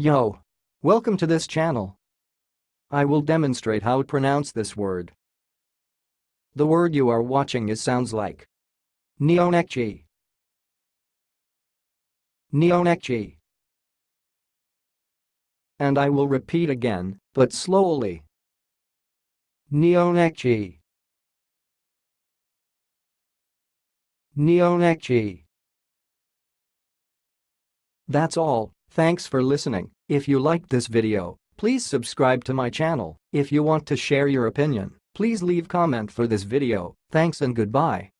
Yo! Welcome to this channel. I will demonstrate how to pronounce this word. The word you are watching sounds like neonekchi. Neonekchi. And I will repeat again, but slowly. Neonekchi. Neonekchi. That's all. Thanks for listening. If you liked this video, please subscribe to my channel. If you want to share your opinion, please leave comment for this video. Thanks and goodbye.